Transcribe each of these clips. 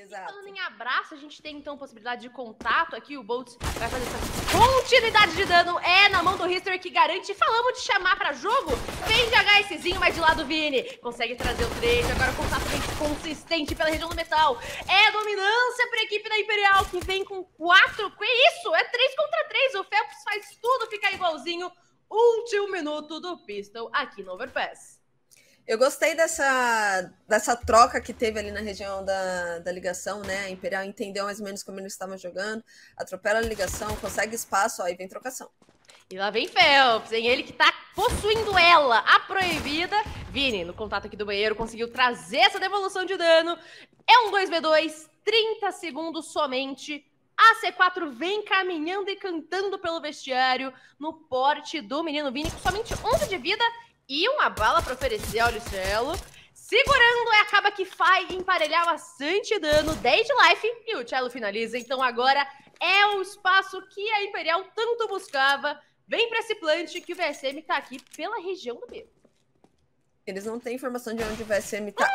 Exato. E falando em abraço, a gente tem então possibilidade de contato aqui. O Boltz vai fazer essa continuidade de dano. É na mão do History que garante. Falamos de chamar pra jogo. Vem de HSzinho, mas de lado Vini. Consegue trazer o trade. Agora o contato vem consistente pela região do metal. É dominância pra equipe da Imperial que vem com 4. Que isso? É 3 contra 3. O Phelps faz tudo ficar igualzinho. Último minuto do Pistol aqui no Overpass. Eu gostei dessa troca que teve ali na região da ligação, né? A Imperial entendeu mais ou menos como eles estavam jogando, atropela a ligação, consegue espaço, aí vem trocação. E lá vem Phelps, hein? Ele que tá possuindo ela, a proibida. Vini, no contato aqui do banheiro, conseguiu trazer essa devolução de dano. É um 2v2, 30 segundos somente. A C4 vem caminhando e cantando pelo vestiário no porte do menino Vini, com somente 11 de vida. E uma bala pra oferecer, olha o Cello. Segurando, acaba que vai emparelhar bastante dano, 10 de life, e o Cello finaliza. Então agora é o espaço que a Imperial tanto buscava. Vem pra esse plant que o VSM tá aqui pela região do B. Eles não têm informação de onde o VSM tá.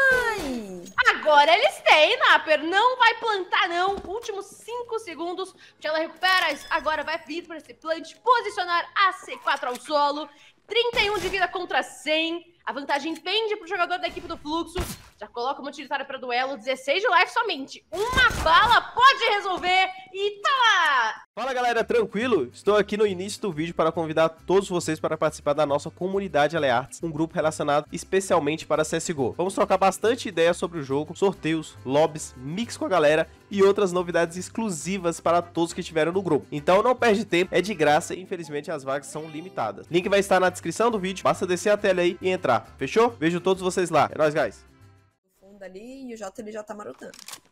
Ai! Agora eles têm, Naper. Não vai plantar, não. Últimos 5 segundos. Cello recupera, agora vai vir pra esse plant, posicionar a C4 ao solo. 31 de vida contra 100. A vantagem pende pro jogador da equipe do Fluxo. Já coloca uma utilitária para duelo. 16 de life somente. Uma bala pode resolver. E tá lá! Fala galera, tranquilo? Estou aqui no início do vídeo para convidar todos vocês para participar da nossa comunidade Alearts, um grupo relacionado especialmente para CSGO. Vamos trocar bastante ideias sobre o jogo, sorteios, lobbies, mix com a galera e outras novidades exclusivas para todos que estiveram no grupo. Então não perde tempo, é de graça e infelizmente as vagas são limitadas. Link vai estar na descrição do vídeo, basta descer a tela aí e entrar. Fechou? Vejo todos vocês lá. É nóis, guys. No fundo ali e o Jota ele já tá marotando.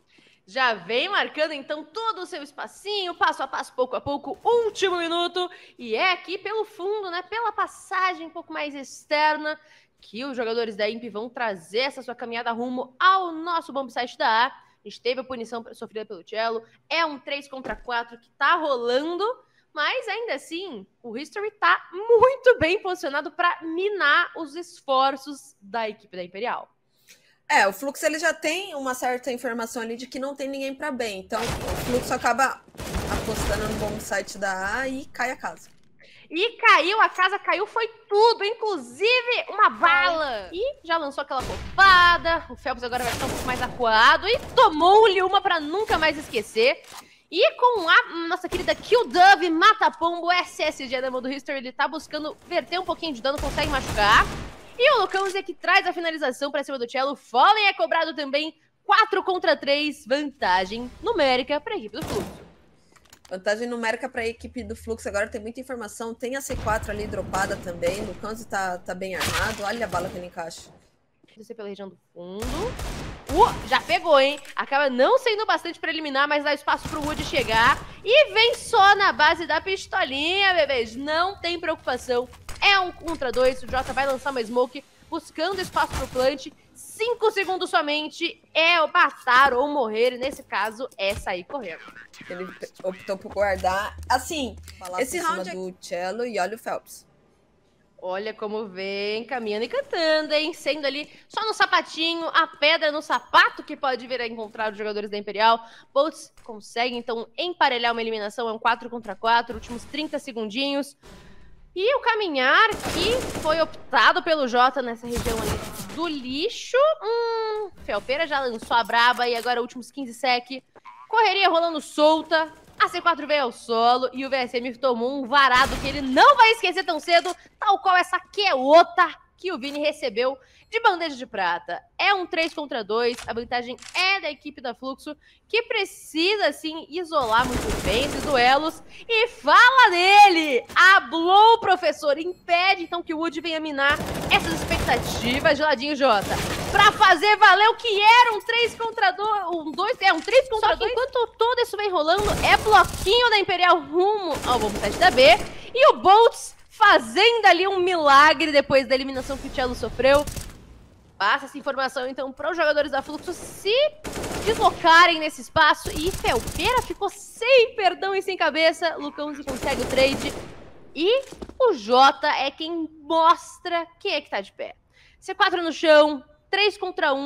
Já vem marcando então todo o seu espacinho, passo a passo, pouco a pouco, último minuto. E é aqui pelo fundo, né, pela passagem um pouco mais externa, que os jogadores da Imp vão trazer essa sua caminhada rumo ao nosso bomb site da A. A gente teve a punição sofrida pelo Cello, é um 3 contra 4 que tá rolando, mas ainda assim, o History tá muito bem posicionado para minar os esforços da equipe da Imperial. O Fluxo ele já tem uma certa informação ali de que não tem ninguém pra bem. Então o Fluxo acaba apostando no bom site da A e cai a casa. E caiu, a casa caiu, foi tudo, inclusive uma bala. E já lançou aquela copada, o Phelps agora vai estar um pouco mais acuado e tomou-lhe uma pra nunca mais esquecer. E com a nossa querida Kill Dove, Mata Pombo, SSG da mão do History, ele tá buscando verter um pouquinho de dano, consegue machucar. E o Lucão é que traz a finalização pra cima do Cello. Fallen é cobrado também, 4 contra 3, vantagem numérica pra equipe do Fluxo. Vantagem numérica para a equipe do Fluxo. Agora tem muita informação. Tem a C4 ali dropada também. O Lucão tá bem armado. Olha a bala que ele encaixa. Descer pela região do fundo. Já pegou, hein? Acaba não sendo bastante pra eliminar, mas dá espaço pro Wood chegar. E vem só na base da pistolinha, bebês. Não tem preocupação. É um contra 2. O Jota vai lançar uma smoke, buscando espaço pro plant. 5 segundos somente. É o matar ou morrer. E nesse caso, é sair correndo. Ele optou por guardar. Assim, esse round do Cello e olha o Phelps. Olha como vem, caminhando e cantando, hein? Sendo ali só no sapatinho, a pedra no sapato que pode vir a encontrar os jogadores da Imperial. Boltz consegue, então, emparelhar uma eliminação. É um 4 contra 4, últimos 30 segundinhos. E o caminhar que foi optado pelo Jota nessa região ali do lixo. Felpeira já lançou a braba e agora últimos 15 sec. Correria rolando solta. A C4 veio ao solo e o VSM tomou um varado que ele não vai esquecer tão cedo, tal qual essa queota que o Vini recebeu de bandeja de prata. É um 3 contra 2, a vantagem é da equipe da Fluxo, que precisa, assim, isolar muito bem esses duelos. E fala dele! A Blow, professor, impede, então, que o Wood venha minar essas expectativas, geladinho Jota, pra fazer valer o que era um 3 contra 2, um 3 contra 2. Só que enquanto todo isso vem rolando, é bloquinho da Imperial rumo ao bom site da B, e o Boltz fazendo ali um milagre depois da eliminação que o Cello sofreu. Passa essa informação, então, para os jogadores da Fluxo se deslocarem nesse espaço. E Felpeira ficou sem perdão e sem cabeça. Lucão consegue o trade. E o Jota é quem mostra quem é que tá de pé. C4 no chão, 3 contra 1.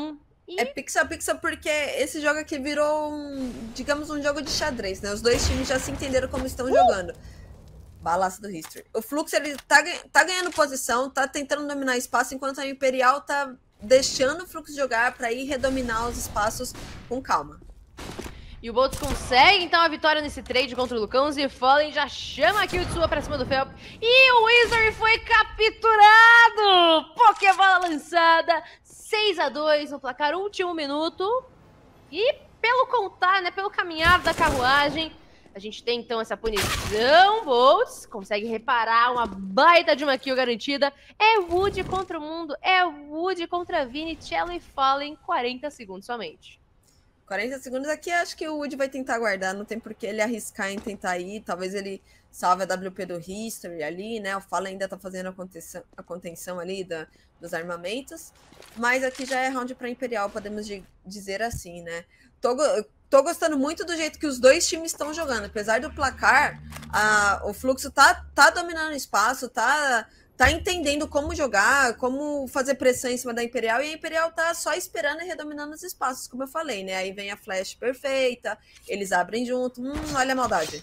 É pixel a pixel porque esse jogo aqui virou digamos, um jogo de xadrez, né? Os dois times já se entenderam como estão jogando. Balaço do History. O Fluxo, ele tá ganhando posição, tá tentando dominar espaço, enquanto a Imperial tá deixando o Fluxo jogar pra ir redominar os espaços com calma. E o Boltz consegue, então, a vitória nesse trade contra o Lucão. E Fallen já chama aqui o Tsuba pra cima do Felp. E o Wizard foi capturado! Pokébola lançada, 6-2 no placar, último minuto. E pelo contar, né, pelo caminhar da carruagem, a gente tem, então, essa punição. Boltz consegue reparar uma baita de uma kill garantida. É Wood contra o mundo, é Wood contra Vini, Cello e Fallen, 40 segundos somente. 40 segundos aqui, acho que o Wood vai tentar guardar, não tem por que ele arriscar em tentar ir, talvez ele salve a WP do History ali, né, o Fallen ainda tá fazendo a contenção ali dos armamentos, mas aqui já é round pra Imperial, podemos dizer assim, né. Tô gostando muito do jeito que os dois times estão jogando, apesar do placar, o Fluxo tá dominando o espaço, tá entendendo como jogar, como fazer pressão em cima da Imperial, e a Imperial tá só esperando e redominando os espaços, como eu falei, né? Aí vem a flash perfeita, eles abrem junto, olha a maldade.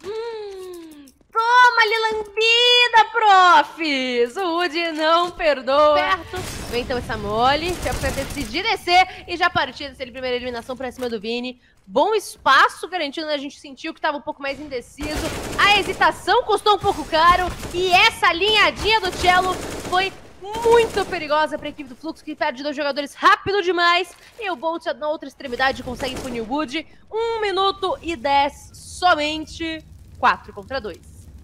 Toma-lhe lambida, profs! O Wood não perdoa. Perto. Vem então essa mole, Felps vai decidir descer e já partiu dessa primeira eliminação pra cima do Vini. Bom espaço garantido, né? A gente sentiu que estava um pouco mais indeciso. A hesitação custou um pouco caro. E essa linhadinha do Cello foi muito perigosa para a equipe do Fluxo, que perde 2 jogadores rápido demais. E o Bolt na outra extremidade consegue punir o Wood. 1 minuto e 10 somente. 4 contra 2.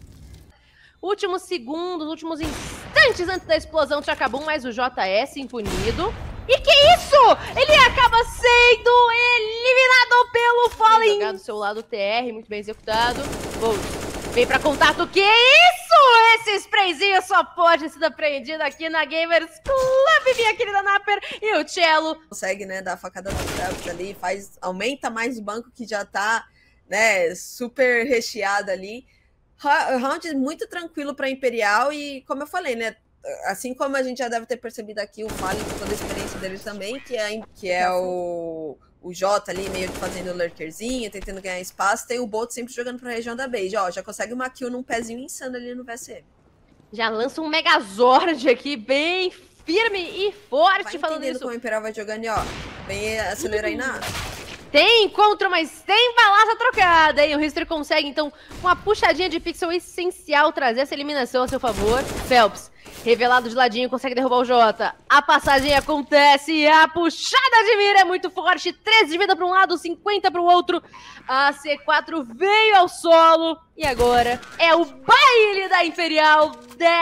Últimos segundos, últimos instantes antes da explosão, Chacabum, mais o JS impunido. E que isso? Ele acaba sendo eliminado pelo Fallen. Jogado do seu lado TR, muito bem executado. Bolt vem pra contato. Que isso? Esse sprayzinho só pode ser apreendido aqui na Gamers Club, minha querida Naper. E o Cello consegue, né, dar a facada no Felps ali, aumenta mais o banco que já tá, né, super recheado ali. Round muito tranquilo pra Imperial e, como eu falei, né, assim como a gente já deve ter percebido aqui, o Fallen com toda a experiência dele também, que é o Jota ali meio que fazendo o lurkerzinho, tentando ganhar espaço, tem o Bolt sempre jogando pra região da base, ó, já consegue uma kill num pezinho insano ali no VSM. Já lança um Megazord aqui, bem firme e forte, vai falando isso. Como o Imperial vai jogando e, ó, vem acelerar aí na... Tem encontro, mas tem balaça trocada, hein? O History consegue, então, uma puxadinha de pixel essencial trazer essa eliminação a seu favor. Felps, revelado de ladinho, consegue derrubar o Jota. A passagem acontece e a puxada de mira é muito forte. 13 de vida para um lado, 50 para o outro. A C4 veio ao solo e agora é o baile da Imperial.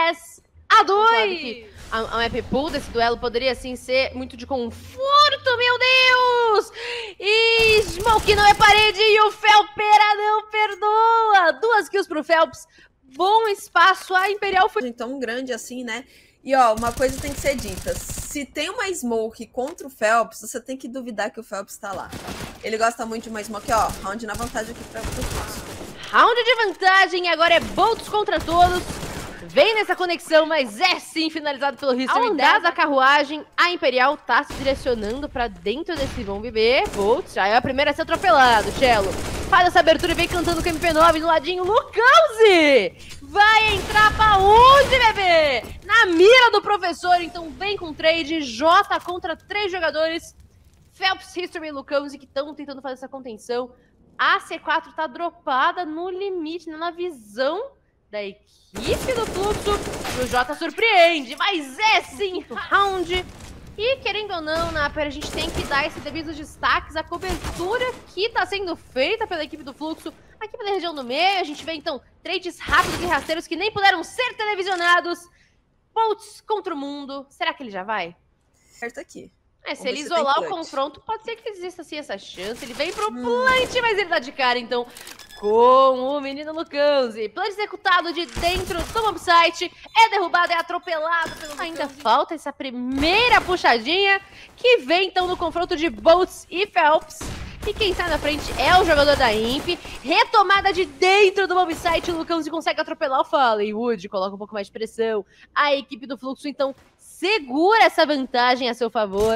10-2. A map pool desse duelo poderia, assim, ser muito de conforto, meu Deus! E Smoke não é parede e o Felpera não perdoa! 2 kills pro Felps, bom espaço, a Imperial foi tão grande assim, né? E, ó, uma coisa tem que ser dita, se tem uma Smoke contra o Felps, você tem que duvidar que o Felps tá lá. Ele gosta muito de uma Smoke, ó, round na vantagem aqui pra Felps. Round de vantagem, agora é Boltz contra todos. Vem nessa conexão, mas é sim finalizado pelo History. Ao andar da carruagem, a Imperial tá se direcionando pra dentro desse bomb B. Boltz já é a primeira a ser atropelado. Cello faz essa abertura e vem cantando com o MP9 no ladinho. Lucãozi vai entrar pra onde, bebê? Na mira do professor, então vem com trade. Jota contra 3 jogadores. Felps, History e Lucãozi que estão tentando fazer essa contenção. A C4 tá dropada no limite, na visão da equipe do Fluxo. E o Jota surpreende, mas é sim round. E querendo ou não, Naper, a gente tem que dar esses devidos destaques à cobertura que tá sendo feita pela equipe do Fluxo. Aqui pela região do meio, a gente vê então trades rápidos e rasteiros que nem puderam ser televisionados. Boltz contra o mundo, será que ele já vai? Certo aqui. Se ele isolar o confronto, pode ser que exista sim essa chance. Ele vem pro plant, mas ele dá de cara, então, com o menino Lucãozi. Plant executado de dentro do mobsite, é derrubado, é atropelado pelo Lucãozi. Ainda falta essa primeira puxadinha, que vem então no confronto de Boltz e Felps. E quem sai na frente é o jogador da Imp. Retomada de dentro do mobsite, o Lucãozi consegue atropelar o Fallen. Wood coloca um pouco mais de pressão. A equipe do Fluxo, então, segura essa vantagem a seu favor.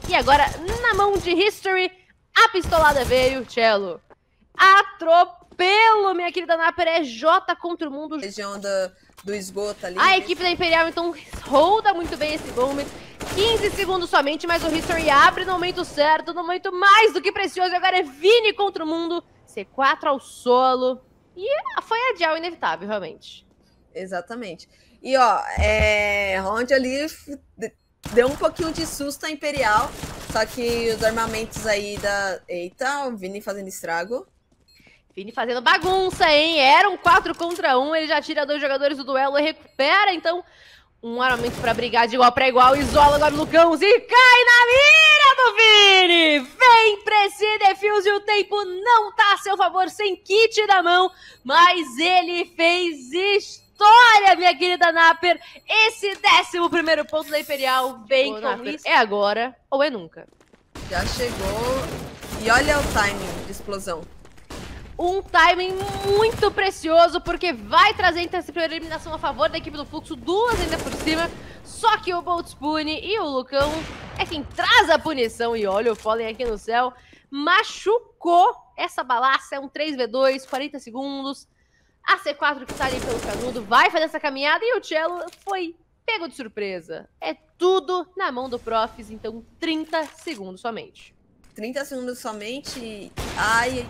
E agora, na mão de History, a pistolada veio, Cello. Atropelo, minha querida Naper, é J contra o mundo. Região do esgoto ali. A equipe da Imperial, então, holda muito bem esse bomber. 15 segundos somente, mas o History abre no momento certo, no momento mais do que precioso. E agora é Vini contra o mundo. C4 ao solo. E foi adiar o inevitável, realmente. Exatamente. E ó, round ali deu um pouquinho de susto a Imperial. Só que os armamentos aí da... Eita, o Vini fazendo estrago. Vini fazendo bagunça, hein? Era um 4 contra 1, ele já tira 2 jogadores do duelo e recupera, então, um armamento pra brigar de igual pra igual. Isola agora o Lucãos e cai na mira do Vini! Vem pra esse defuse, o tempo não tá a seu favor, sem kit na mão, mas ele fez história, minha querida Naper. Esse 11º ponto da Imperial vem com Naper. Isso. É agora ou é nunca. Já chegou. E olha o timing de explosão. Um timing muito precioso, porque vai trazer então essa primeira eliminação a favor da equipe do Fluxo, 2 ainda por cima. Só que o Boltspune e o Lucão é quem traz a punição. E olha o Fallen aqui no céu. Machucou essa balaça, é um 3v2, 40 segundos. A C4 que tá ali pelo canudo vai fazer essa caminhada e o Cello foi pego de surpresa. É tudo na mão do Profs, então 30 segundos somente. 30 segundos somente. Ai.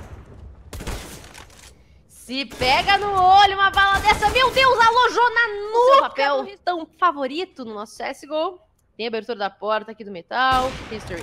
Se pega no olho uma bala dessa, meu Deus, alojou na nuca. Seu papel tão favorito no nosso CSGO. Tem a abertura da porta aqui do metal. History.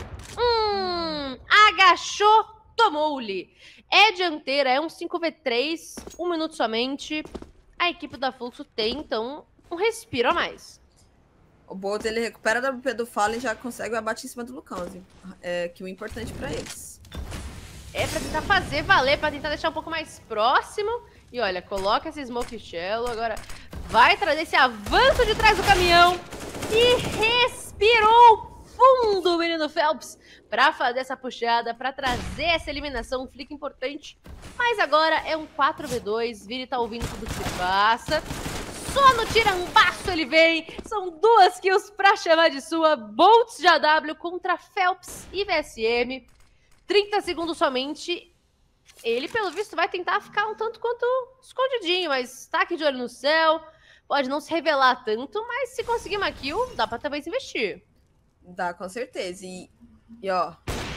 Agachou, tomou-lhe. É dianteira, é um 5v3, 1 minuto somente. A equipe da Fluxo tem, então, um respiro a mais. O Bolt, ele recupera a WP do Fallen e já consegue o abate em cima do Lucão, que é o importante pra eles. É pra tentar fazer valer, pra tentar deixar um pouco mais próximo. E olha, coloca esse Smoke Cello, agora vai trazer esse avanço de trás do caminhão. E respirou fundo o menino Phelps pra fazer essa puxada, pra trazer essa eliminação, um flick importante. Mas agora é um 4v2, Vini tá ouvindo tudo que se passa. Só no tirambaço ele vem, são 2 kills pra chamar de sua. Bolts de AW contra Phelps e VSM. 30 segundos somente. Ele, pelo visto, vai tentar ficar um tanto quanto escondidinho, mas tá aqui de olho no céu. Pode não se revelar tanto, mas se conseguir uma kill, dá pra também se investir. Dá, com certeza. E ó...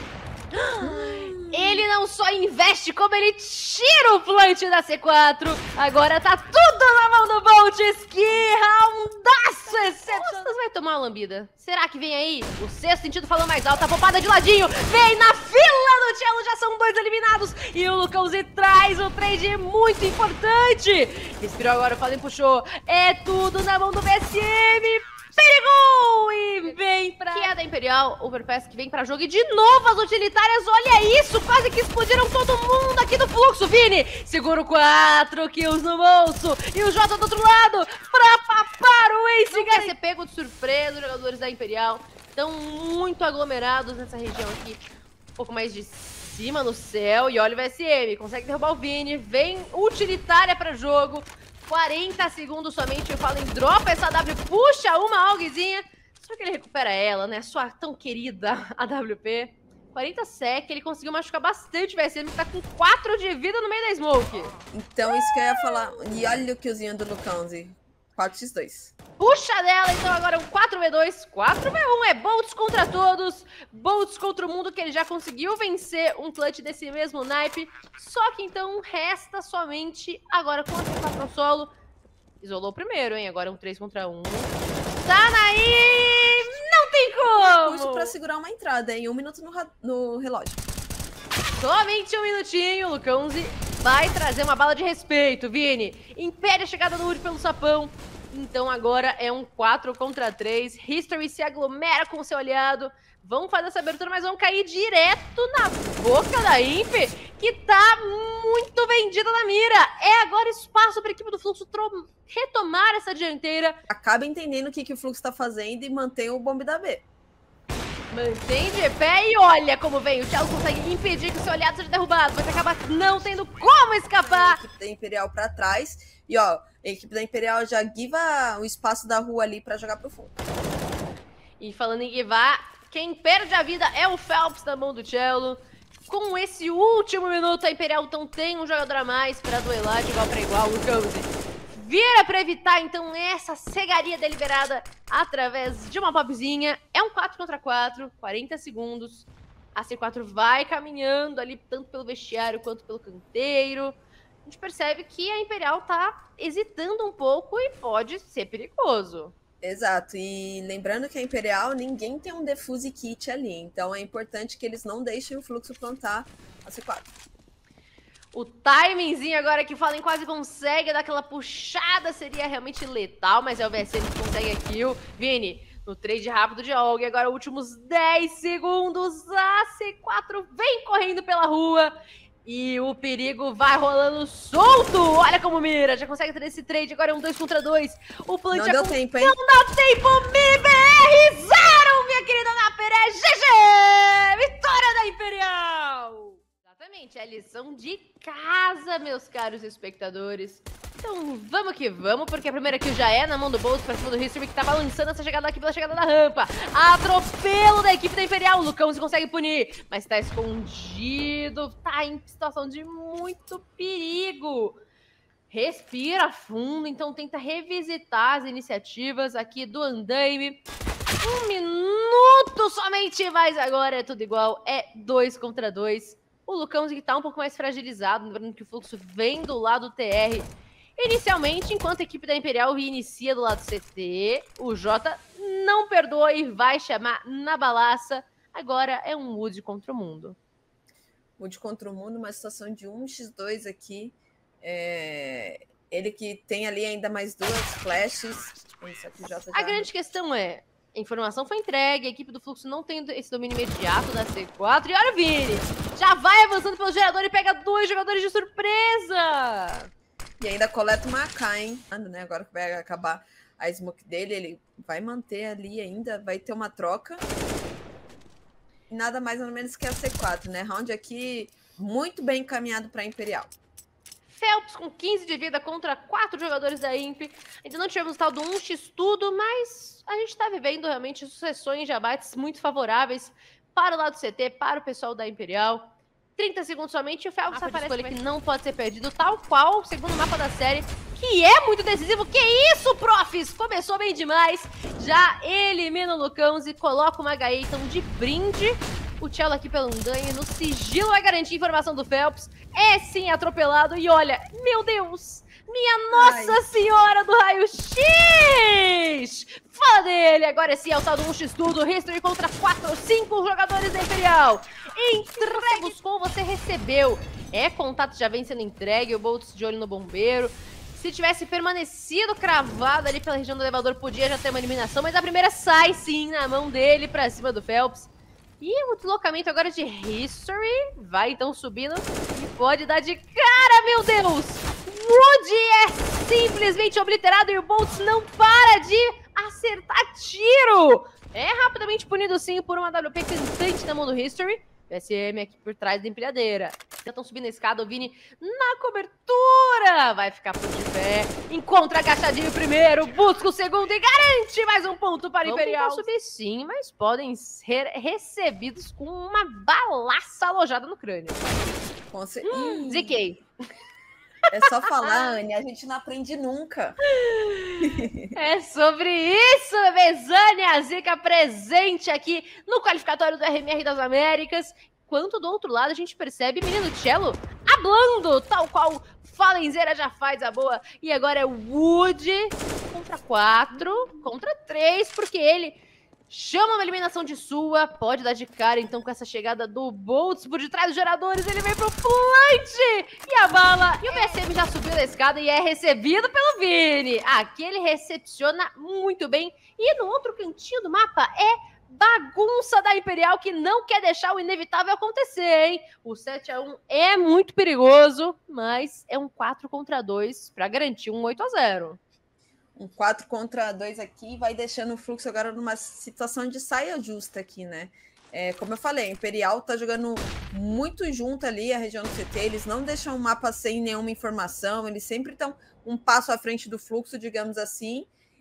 Ele não só investe, como ele tira o plant da C4. Agora tá tudo na mão do Bolt. Esquirra, um daço excepcional. Vai tomar uma lambida. Será que vem aí? O sexto sentido falou mais alto. A popada de ladinho. Vem na fila do Cello. Já são 2 eliminados. E o Lucãozi traz o trade muito importante. Respirou agora, o Fallen puxou. É tudo na mão do VSM. Perigou! E vem pra... Que é da Imperial, Overpass que vem pra jogo. E de novo as utilitárias, olha isso! Quase que explodiram todo mundo aqui do Fluxo, Vini! Segura o 4 kills no bolso. E o Jota do outro lado pra papar o Ace. Não quer ser pego de surpresa, os jogadores da Imperial estão muito aglomerados nessa região aqui. Um pouco mais de cima no céu. E olha o VSM, consegue derrubar o Vini. Vem utilitária pra jogo. 40 segundos somente, o Fallen dropa essa W, puxa uma AUGzinha, só que ele recupera ela, né, sua tão querida AWP. 40 sec, ele conseguiu machucar bastante o VSM, que tá com 4 de vida no meio da smoke. Então isso que eu ia falar, e olha o killzinho do Lucãozi, 4x2. Puxa dela, então agora um 4v2, 4v1, é Bolts contra todos, Bolts contra o mundo, que ele já conseguiu vencer um clutch desse mesmo naipe, só que então resta somente agora com a C4 ao solo. Isolou o primeiro, hein, agora um 3 contra 1. Tá naí, não tem como! Recurso pra segurar uma entrada, em 1 minuto no relógio. Somente 1 minutinho, o Lucãozi vai trazer uma bala de respeito, Vini. Impede a chegada do Uri pelo sapão. Então agora é um 4 contra 3. History se aglomera com o seu aliado. Vão fazer essa abertura, mas vão cair direto na boca da Imp, que tá muito vendida na mira. É agora espaço para a equipe do Fluxo retomar essa dianteira. Acaba entendendo o que o Fluxo tá fazendo e mantém o bombe da B. Mantém de pé e olha como vem. O Cello consegue impedir que o seu aliado seja derrubado, mas acaba não tendo como escapar. A equipe da Imperial pra trás. E ó, a equipe da Imperial já giva o espaço da rua ali pra jogar pro fundo. E falando em givar, Quem perde a vida é o Phelps na mão do Cello. Com esse último minuto, a Imperial então tem um jogador a mais pra duelar de igual pra igual. O Cozy vira pra evitar então essa cegaria deliberada através de uma popzinha. É um 4 contra 4, 40 segundos. A C4 vai caminhando ali tanto pelo vestiário quanto pelo canteiro. A gente percebe que a Imperial tá hesitando um pouco e pode ser perigoso. Exato, e lembrando que a Imperial, ninguém tem um defuse kit ali, então é importante que eles não deixem o fluxo plantar a C4. O timingzinho agora que o Fallen quase consegue dar aquela puxada, seria realmente letal, mas é o VSN que consegue a kill. Vini, no trade rápido de Og, agora últimos 10 segundos, a C4 vem correndo pela rua. E o perigo vai rolando solto. Olha como mira. Já consegue ter esse trade. Agora é um 2 contra 2. O plant não deu tempo, hein? Não dá tempo. MBR0, minha querida Naper. É GG. Vitória da Imperial. Exatamente. É a lição de casa, meus caros espectadores. Então vamos que vamos, porque a primeira kill já é na mão do Bolt pra cima do History, que tá balançando essa chegada aqui pela chegada da rampa. Atropelo da equipe da Imperial. O Lucão se consegue punir, mas tá escondido. Tá em situação de muito perigo. Respira fundo, então tenta revisitar as iniciativas aqui do andaime. 1 minuto somente, mas agora é tudo igual. É 2 contra 2. O Lucão que tá um pouco mais fragilizado, lembrando que o fluxo vem do lado do TR. Inicialmente, enquanto a equipe da Imperial reinicia do lado do CT, o Jota não perdoa e vai chamar na balaça. Agora é um Wood contra o mundo. Wood contra o mundo, uma situação de 1x2 aqui. Ele que tem ali ainda mais 2 flashes. Isso aqui, Jota a grande questão é, a informação foi entregue, a equipe do fluxo não tem esse domínio imediato da C4. E olha o Vini, já vai avançando pelo gerador e pega 2 jogadores de surpresa. E ainda coleta uma AK, hein? Agora que vai acabar a smoke dele, ele vai manter ali ainda, vai ter uma troca. E nada mais ou menos que a C4, né? Round aqui muito bem encaminhado para a Imperial. Phelps com 15 de vida contra 4 jogadores da Imp. Ainda não tivemos o tal do 1x tudo, mas a gente tá vivendo realmente sucessões de abates muito favoráveis para o lado do CT, para o pessoal da Imperial. 30 segundos somente e o Phelps aparece escolha que não pode ser perdido, tal qual o segundo mapa da série, que é muito decisivo. Que isso, profs? Começou bem demais. Já elimina o Lucãos e coloca uma HE, então, de brinde. O Cello aqui pelo Undanhe, no sigilo vai garantir a informação do Phelps. É sim atropelado e olha, meu Deus, minha Nossa Senhora do Raio-X! Fala dele, agora sim é o tal do 1x tudo, History contra 4 ou 5 jogadores da Imperial. Entregue. Você buscou, você recebeu. Contato já vem sendo entregue, o Boltz de olho no bombeiro. Se tivesse permanecido cravado ali pela região do elevador, podia já ter uma eliminação, mas a primeira sai sim na mão dele pra cima do Phelps. E o deslocamento agora de History vai então subindo e pode dar de cara, meu Deus! Wood é simplesmente obliterado e o Boltz não para de acertar tiro! É rapidamente punido sim por uma WP cantante na mão do History. PSM aqui por trás da empilhadeira. Já estão subindo a escada, o Vini na cobertura. Vai ficar por de pé. Encontra agachadinho primeiro, busca o segundo e garante mais um ponto para o Imperial. Vão subir sim, mas podem ser recebidos com uma balaça alojada no crânio. Ziquei. É só falar, Anne, a gente não aprende nunca. É sobre isso, Zânia Zica presente aqui no qualificatório do RMR das Américas. Enquanto do outro lado a gente percebe menino Cello hablando, tal qual Fallenzeira já faz a boa. E agora é Wood contra 4, contra 3, porque ele chama uma eliminação de sua, pode dar de cara então com essa chegada do Boltz por detrás dos geradores, ele vem pro plant e a bala, e o BSM já subiu da escada e é recebido pelo Vini. Aqui ele recepciona muito bem, e no outro cantinho do mapa é bagunça da Imperial que não quer deixar o inevitável acontecer, hein? O 7-1 é muito perigoso, mas é um 4 contra 2 para garantir um 8-0. Um 4 contra 2 aqui, vai deixando o fluxo agora numa situação de saia justa aqui, né? Como eu falei, a Imperial tá jogando muito junto ali, a região do CT, eles não deixam o mapa sem nenhuma informação, eles sempre estão um passo à frente do fluxo, digamos assim,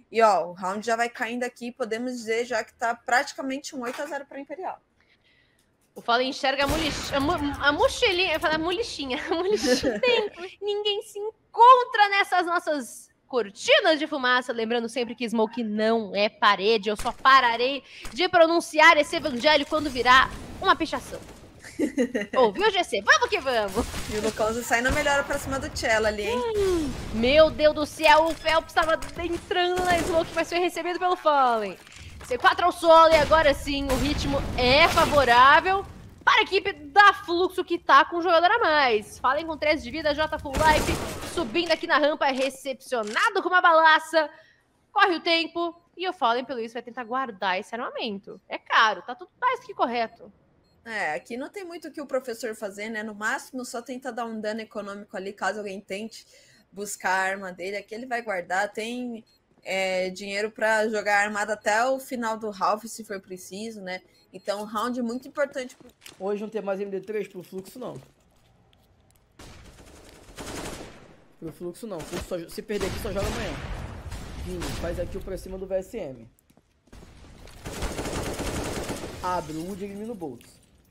E ó, o round já vai caindo aqui, podemos dizer já que tá praticamente um 8-0 para Imperial. O Fallen enxerga a mochilinha, eu falo a molichinha, ninguém se encontra nessas nossas cortinas de fumaça, lembrando sempre que smoke não é parede, eu só pararei de pronunciar esse evangelho quando virar uma pichação. Ouviu, GC? Vamos que vamos! E o Lucãozinho sai na melhora pra cima do Cello ali, hein? Meu Deus do céu, o Phelps estava entrando na smoke, mas foi recebido pelo Fallen. C4 ao solo e agora sim o ritmo é favorável para a equipe da Fluxo que tá com um jogador a mais. Fallen com 13 de vida, J full life, subindo aqui na rampa, é recepcionado com uma balaça. Corre o tempo e o Fallen, pelo isso, vai tentar guardar esse armamento. É caro, tá tudo mais que correto. É, aqui não tem muito o que o professor fazer, né? No máximo, só tenta dar um dano econômico ali, caso alguém tente buscar a arma dele. Aqui ele vai guardar, tem dinheiro para jogar armada até o final do half, se for preciso, né? Então, um round muito importante. Hoje não tem mais MD3 pro Fluxo, não. Pro Fluxo, não. Fluxo se perder aqui, só joga amanhã. Vini, faz aqui o pra cima do VSM. Abre o Wood e elimina o Boltz.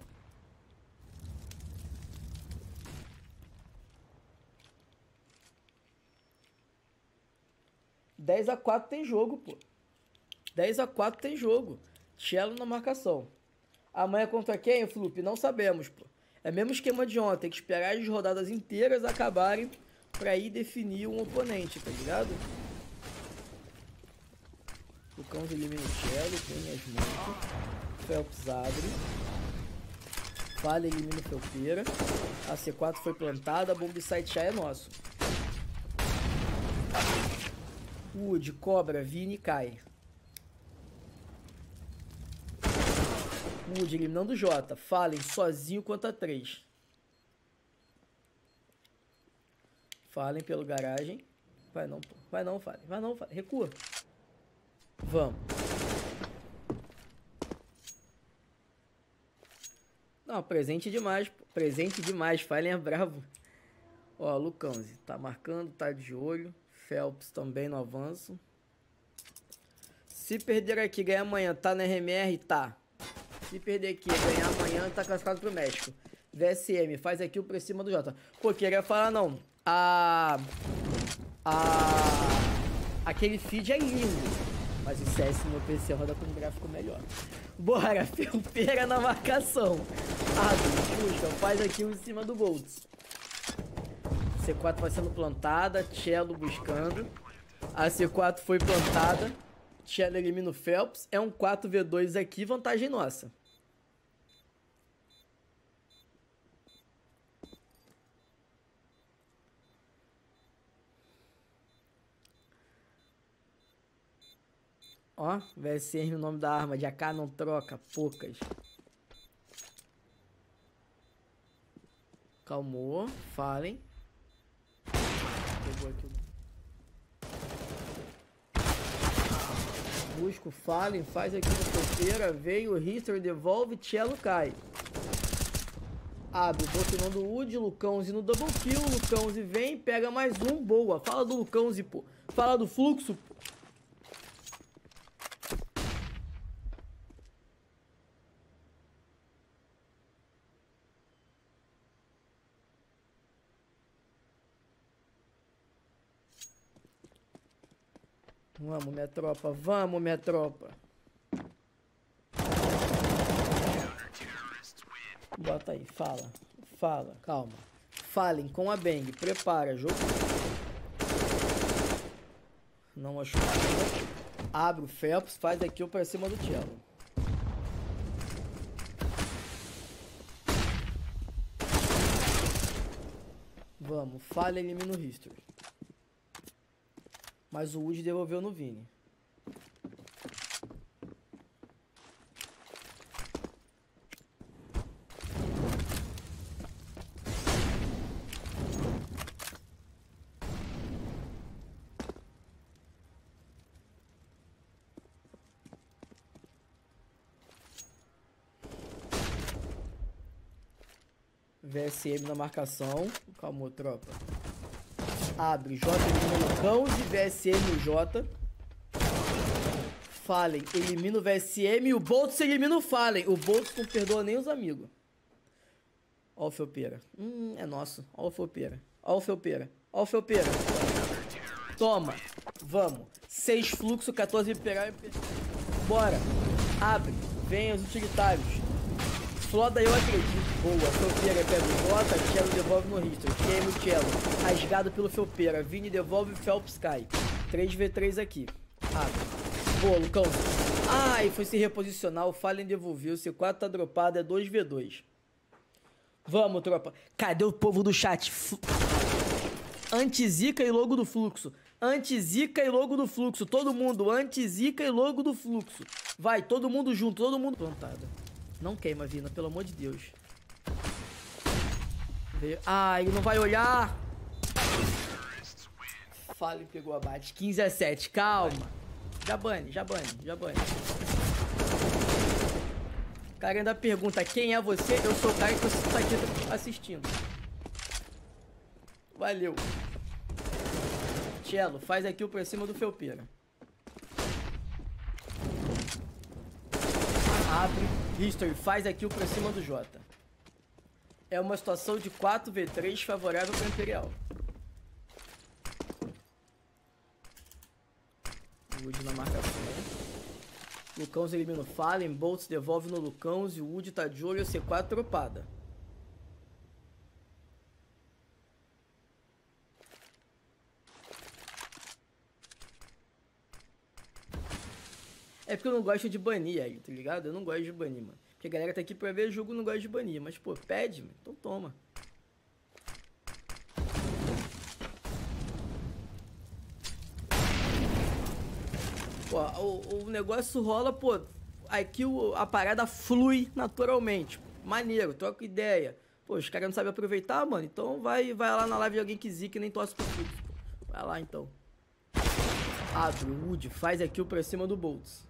(10-4) tem jogo, pô. 10-4 tem jogo. Cello na marcação. Amanhã contra quem, Flup? Não sabemos, pô. É o mesmo esquema de ontem. Tem que esperar as rodadas inteiras acabarem pra ir definir um oponente, tá ligado? O Cãos elimina o Cello, tem as muito. Phelps abre. Falha elimina o Felpeira. A C4 foi plantada, a bombsite já é nosso. Wood, cobra, Vini, cai. Wood eliminando o Jota. Fallen sozinho contra 3. Fallen pelo garagem. Vai não, pô. Vai não, Fallen. Vai não, Fallen. Recua. Vamos. Não, presente demais, pô. Presente demais. Fallen é bravo. Ó, Lucãozi. Tá marcando, tá de olho. Phelps também no avanço. Se perder aqui e ganhar amanhã, tá na RMR? Tá. Se perder aqui e ganhar amanhã, tá classificado pro México. VSM, faz aqui o pra cima do Jota. Pô, queria falar não. Aquele feed é lindo. Mas o CS no meu PC roda com um gráfico melhor. Bora, Felpeira na marcação. Puxa, faz aqui em cima do Boltz. C4 vai sendo plantada, Cello buscando. A C4 foi plantada. Cello elimina o Phelps. É um 4v2 aqui, vantagem nossa. Ó, VSM o nome da arma. De AK não troca, poucas. Calmou, Fallen. Pegou aqui. Busca o Fallen, faz aqui na fronteira, veio o History, devolve, Cello cai. Abre, botinando o Wood, Lucãozi no double kill, Lucãozi vem, pega mais um, boa. Fala do Lucãozi, pô. Fala do Fluxo, pô. Vamos, minha tropa. Vamos, minha tropa. Bota aí. Fala. Fala. Calma. Falem com a Bang. Prepara. Jogo. Não achou nada. Abre o Phelps. Faz aqui o pra cima do Cello. Vamos. Falha e elimina o History. Mas o Wood devolveu no Vini. VSM na marcação. Calma, tropa. Abre, J elimina Lucãozi, VSM o J. Fallen elimina o VSM e o Boltz elimina o Fallen. O Boltz não perdoa nem os amigos. Ó o Felpeira. É nosso. Ó o Felpeira. Ó o Felpeira. Ó o Felpeira. Toma. Vamos. 6 fluxo, 14 imperial. Bora. Abre. Vem os utilitários. Floda, eu acredito. Boa. Felpeira pega o Jota. Cello devolve no History. Queima o Cello. Rasgado pelo Felpeira. Vini devolve o Phelps cai. 3v3 aqui. Abre. Boa, Lucão. Ai, foi se reposicionar. O Fallen devolveu. C4 tá dropado. É 2v2. Vamos, tropa. Cadê o povo do chat? Anti-zica e logo do fluxo. Anti-zica e logo do fluxo. Todo mundo. Anti-zica e logo do fluxo. Vai, todo mundo junto. Todo mundo plantada. Não queima, Vina. Pelo amor de Deus. Ah, ele não vai olhar. Fallen pegou abate. 15-7. Calma. Já bane. O cara ainda pergunta quem é você. Eu sou o cara que você tá aqui assistindo. Valeu. Cello, faz aqui o pra cima do Felpeira. Abre. History, faz aqui o pra cima do Jota. É uma situação de 4v3 favorável para o Imperial. Wood na marcação. Lucãos elimina o Fallen, Boltz devolve no Lucãos e o Wood tá de olho, C4 tropada. É porque eu não gosto de banir aí, tá ligado? Eu não gosto de banir, mano. Porque a galera tá aqui pra ver jogo e não gosta de banir. Mas, pô, pede, mano. Então toma. Pô, o negócio rola, pô. Aqui a parada flui naturalmente. Maneiro, troca ideia. Pô, os caras não sabem aproveitar, mano. Então vai lá na live de alguém que zica e nem torce pro fluxo. Vai lá, então. Abre o Wood, faz aqui o pra cima do Boltz.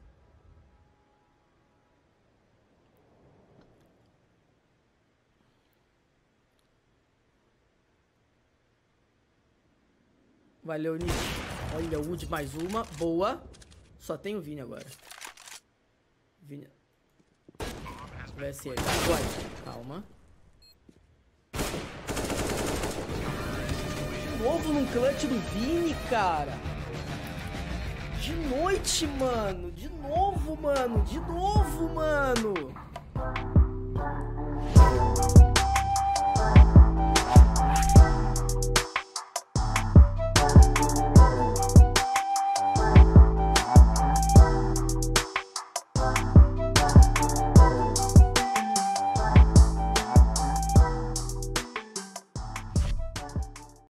Valeu, Nick. Olha, o Wood mais uma. Boa. Só tem o Vini agora. Vini. Vai ser ele. Vai. Calma. De novo num clutch do Vini, cara. De noite, mano. De novo, mano.